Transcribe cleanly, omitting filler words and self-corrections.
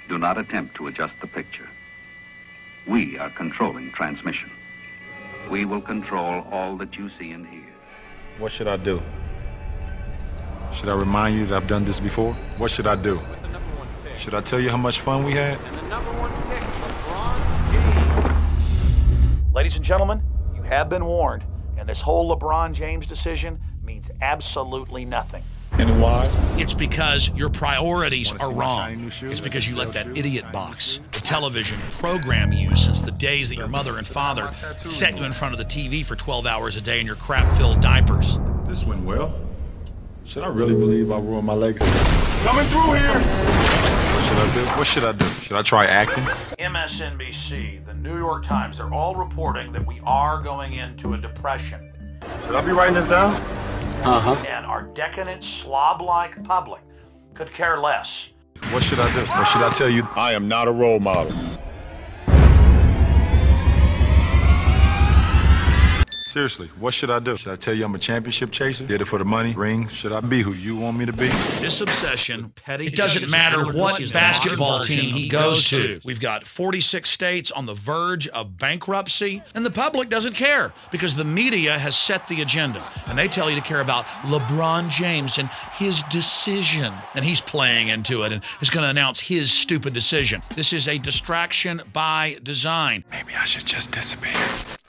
Do not attempt to adjust the picture. We are controlling transmission. We will control all that you see and hear. What should I do? Should I remind you that I've done this before? What should I do? Should I tell you how much fun we had? And the number one pick, LeBron James. Ladies and gentlemen, you have been warned, and this whole LeBron James decision means absolutely nothing. And why? It's because your priorities are wrong. shoes? It's because you let that idiot box, the television, program you since the days that your mother and father set you in front of the TV for 12 hours a day in your crap-filled diapers. This went well. Should I really believe I ruined my legacy? Coming through here! What should I do? What should I do? Should I try acting? MSNBC, the New York Times, they're all reporting that we are going into a depression. Should I be writing this down? And our decadent, slob-like public could care less. What should I do? Or should I tell you I am not a role model? Seriously, what should I do? Should I tell you I'm a championship chaser? Did it for the money, rings? Should I be who you want me to be? This obsession, petty. It doesn't matter what basketball team he goes to. We've got 46 states on the verge of bankruptcy, and the public doesn't care because the media has set the agenda, and they tell you to care about LeBron James and his decision, and he's playing into it and is going to announce his stupid decision. This is a distraction by design. Maybe I should just disappear.